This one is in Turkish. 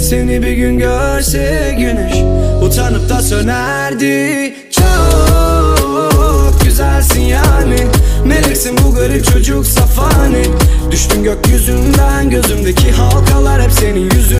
Seni bir gün görse güneş utanıp da sönerdi. Çok güzelsin yani, meleksin bu garip çocuk safani. Düştüm gökyüzünden, gözümdeki halkalar hep senin yüzün.